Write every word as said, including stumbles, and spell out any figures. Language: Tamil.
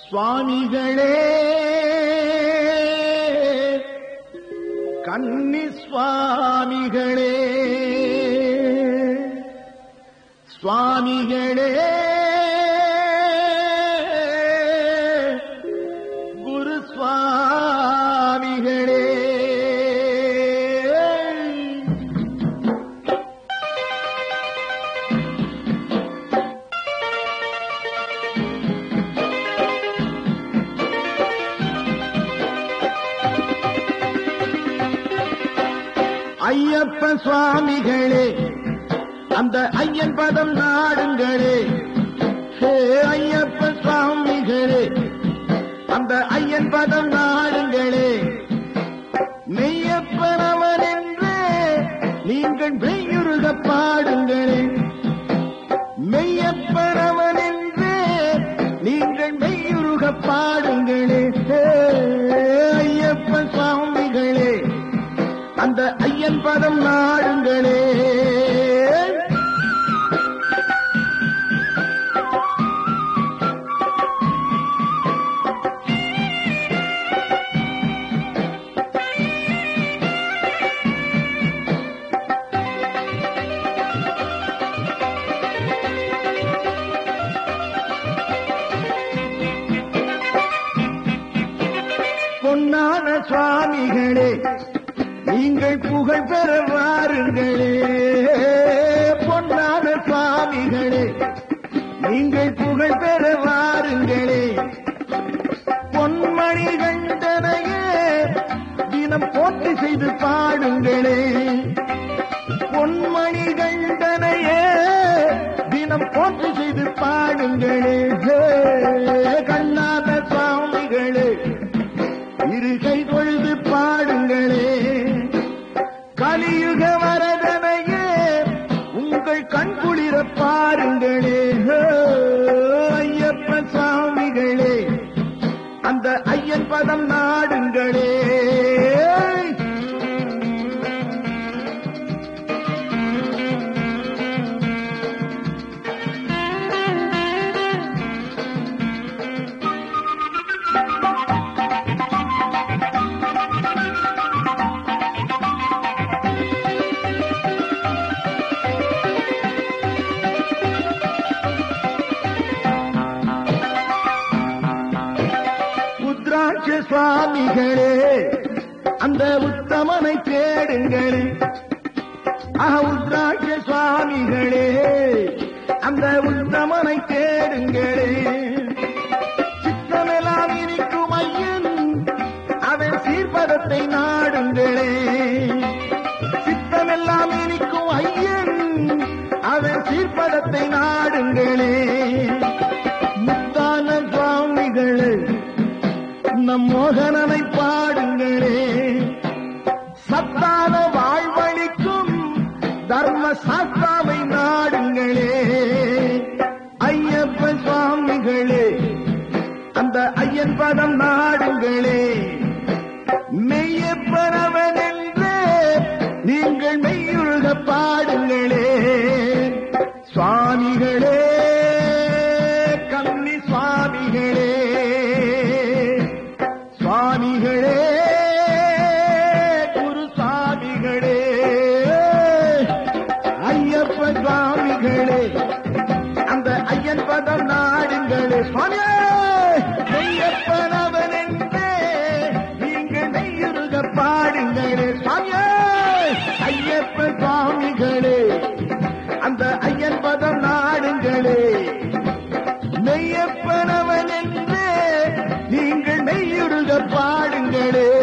சுவாமிகளே கன்னி சுவாமிகளே சுவாமிகளே குரு சுவாமிகளே ஐயப்ப சுவாமிகளே அந்த ஐயன் பதம் நாடுங்களே. ஹே ஐயப்ப சுவாமிகளே அந்த ஐயன் பதம் நாடுங்களே. மெய்யப்பனவன் என்றே நீங்கள் மெய்யுருக பாடுங்களே. மெய்யப்பனவன் என்றே நீங்கள் மெய்யுருக பாடுங்களே. ஹே ஐயப்ப சுவாமிகளே அந்த ஐயன் பதம் நாடுங்களே. பொன்னான சுவாமிகளே நீங்கள் புகழ் பெற வாருங்களே. பொன்னான சுவாமிகளே நீங்கள் புகழ் பெற வாருங்களே. பொன்மணி கண்டனையே தினம் போற்றி செய்து பாடுங்களே. பொன்மணி கண்டனையே தினம் போற்றி செய்து பாடுங்களே. கண்ணாத சுவாமிகளே இருகை தொழுது பாடுங்களே. கலியுக வரதனையே உங்கள் கண்குளிர பாருங்களே. ஐயப்ப சுவாமிகளே அந்த ஐயன் பதம் நாடுங்களே. சுவாமிகளே அந்த உத்தமனை தேடுங்களே. ஆஹ உத்ராட்ச சுவாமிகளே அந்த உத்தமனை தேடுங்களே. சித்தமெல்லாம் இனிக்கும் ஐயன் அவன் சீர்பதத்தை நாடுங்களே. சித்தமெல்லாம் இனிக்கும் ஐயன் அவன் சீர்பதத்தை நாடுங்களே. முத்தான சுவாமிகளே நம் மோகனனை பாடுங்களே. சத்தான வாழ்வழிக்கும் தர்ம சாஸ்தாவை நாடுங்களே. ஐயப்ப சுவாமிகளே அந்த ஐயன் பதம் நாடுங்களே. மெய்யப்பனவன் என்றே நீங்கள் மெய்யுருக பாடுங்களே. சுவாமிகளே கன்னி சுவாமிகளே சுவாமிகளே குரு சுவாமிகளே ஐயப்ப சுவாமிகளே அந்த ஐயன் பதம் நாடுங்களே. சுவாமியே மெய்யப்பனவன் என்றே நீங்கள் மெய்யுருக பாடுங்களே. சுவாமியே ஐயப்ப சுவாமிகளே அந்த ஐயன் பதம் நாடுங்களே. மெய்யப்பனவன் என்றே நீங்கள் மெய்யுருக பாடுங்களே.